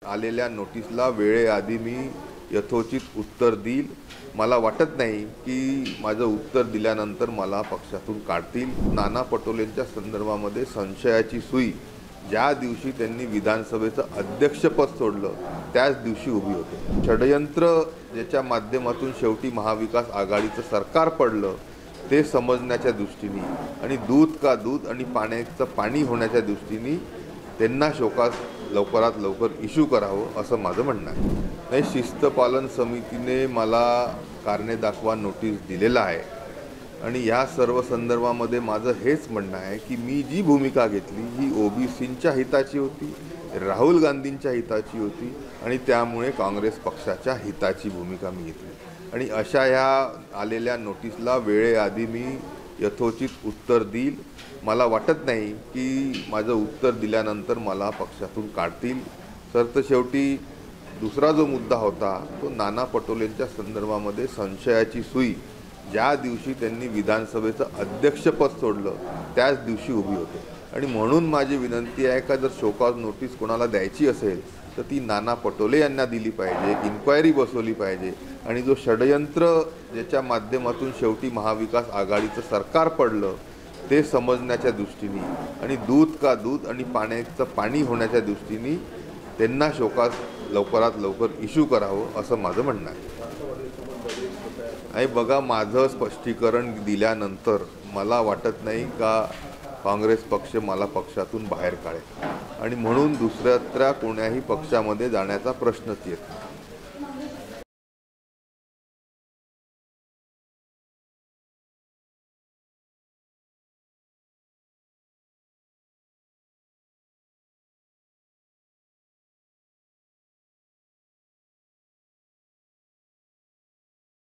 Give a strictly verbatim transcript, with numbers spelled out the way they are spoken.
आलेल्या नोटीसला वेळेआधी मी यथोचित उत्तर देईल। मला वाटत नाही की माझं उत्तर दिल्यानंतर मला पक्षातून काढतील। नाना पटोलेंच्या संदर्भामध्ये संशयाची सुई ज्या दिवशी त्यांनी विधानसभेचं अध्यक्षपद सोडलं त्याच दिवशी उभी होते। षडयंत्र ज्याच्या माध्यमातून शेवटी महाविकास आघाडीचं सरकार पडलं ते समजण्याच्या दृष्टीने आणि दूध का दूध आणि पाण्याचं पाणी होण्याच्या दृष्टीने त्यांना शोकास लवकरात लवकर इश्यू करावं असं माझं म्हणणं आहे। नाही, शिस्तपालन समितीने मला कारणे दाखवा नोटीस दिलेला आहे आणि ह्या सर्व संदर्भामध्ये माझं हेच म्हणणं आहे की मी जी भूमिका घेतली ही ओबीसींच्या हिताची होती, राहुल गांधींच्या हिताची होती आणि त्यामुळे काँग्रेस पक्षाच्या हिताची भूमिका मी घेतली आणि अशा ह्या आलेल्या नोटीसला वेळेआधी मी यथोचित उत्तर देईल। मला वाटत नाही की माझं उत्तर दिल्यानंतर मला पक्षातून काढतील। तर शेवटी दुसरा जो मुद्दा होता तो नाना पटोलेंच्या संदर्भामध्ये संशयाची सुई ज्या दिवशी त्यांनी विधानसभेचं अध्यक्षपद सोडलं त्याच दिवशी उभी होते आणि म्हणून माझी विनंती आहे का जर शोकॉज नोटीस कोणाला द्यायची असेल तर ती नाना पटोले यांना दिली पाहिजे, एक इन्क्वायरी बसवली पाहिजे आणि जो षडयंत्र ज्याच्या माध्यमातून शेवटी महाविकास आघाडीचं सरकार पडलं ते समजण्याच्या दृष्टीने आणि दूध का दूध आणि पाण्याचं पाणी होण्याच्या दृष्टीने त्यांना शोकास लवकरात लवकर इश्यू करावं असं माझं म्हणणं आहे। आणि बघा, माझं स्पष्टीकरण दिल्यानंतर मला वाटत नाही का काँग्रेस पक्ष मला पक्षातून बाहेर काढेल आणि म्हणून दुसऱ्या कोण्याही पक्षामध्ये जाण्याचा प्रश्नच येत नाही।